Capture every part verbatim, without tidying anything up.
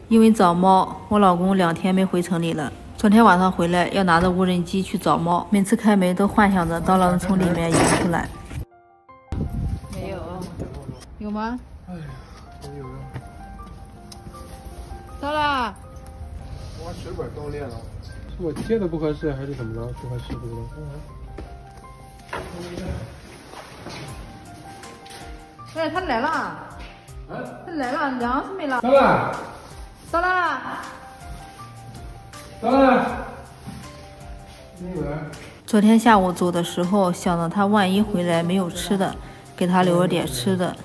因为找猫，我老公两天没回城里了。昨天晚上回来，要拿着无人机去找猫，每次开门都幻想着刀郎从里面迎出来。没有，有吗？ 哎呀，没有了。 到了。 我把水管冻裂了，是我接的不合适还是怎么着不合适？不知道。 哎，他来了。 啊？ 他来了，粮食没了。 到了。 到了。 到了。没有了。 昨天下午走的时候，想着他万一回来没有吃的，给他留了点吃的。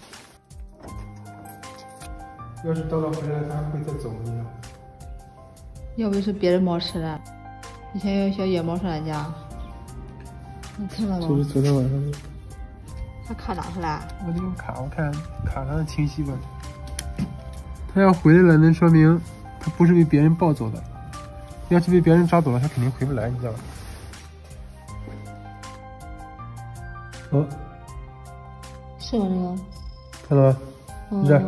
要是叨叨回来，他还会再走呢。 要不是别的猫吃的，以前有小野猫上咱家，你看到吗？ 就是昨天晚上。 他卡哪去了？ 我得用卡，我看卡上的清晰吧。他要回来了，能说明他不是被别人抱走的。要是被别人抓走了，他肯定回不来，你知道吧？哦， 是吗？这个看到吗？ 嗯、 这儿。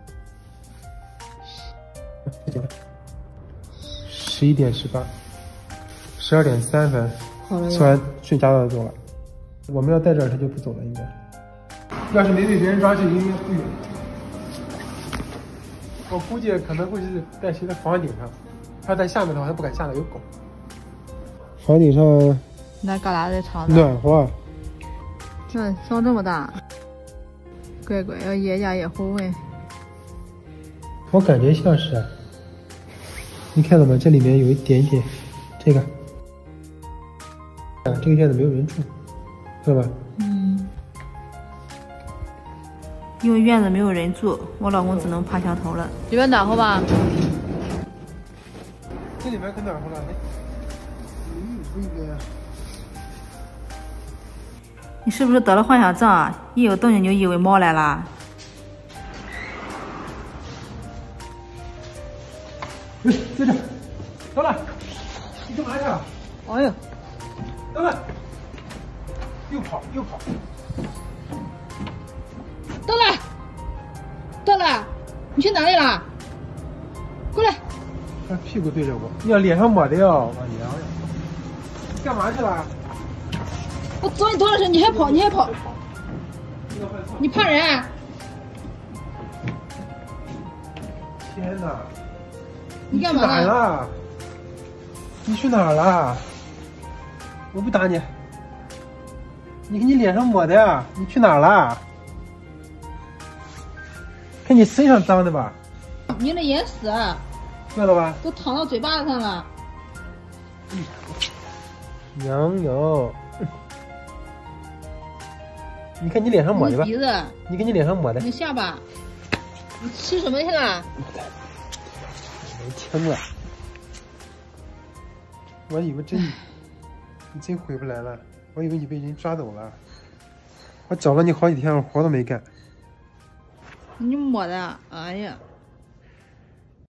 十一点十八，十二点三分，吃完睡家的走了。我们要在这儿，他就不走了，应该。要是没被别人抓去，应该不远。我估计可能会是在谁的房顶上，他在下面的话，他不敢下来，有狗。房顶上那旮旯在藏着。 暖和。 嗯，烧这么大，乖乖要爷家也会问。 我感觉像是，你看到吗？这里面有一点点，这个，啊，这个院子没有人住，知道吧？ 嗯。因为院子没有人住，我老公只能爬墙头了。里边暖和吧？ 这里面可暖和了。嗯，不应该。 你是不是得了幻想症啊？一有动静就以为猫来了。 哎，在这，到了，你干嘛去？ 哎呦， 到了，又跑又跑。 到了，到了，你去哪里了？过来。 他屁股对着我，要脸上抹的哟，我娘呀！你干嘛去了？ 我找你多少声，你还跑，你还跑，你怕人啊？ 天哪！ 你干嘛去哪儿了？你去哪儿了？我不打你。你看你脸上抹的呀，你去哪儿了？看你身上脏的吧？ 你的眼屎看到吧？ 都淌到嘴巴子上了。 娘哟！你看你脸上抹的吧？ 鼻子， 你看你脸上抹的。 你下巴，你吃什么去了？ 没听了，我以为真你真回不来了，我以为你被人抓走了。我找了你好几天，我活都没干。 你抹的，哎呀！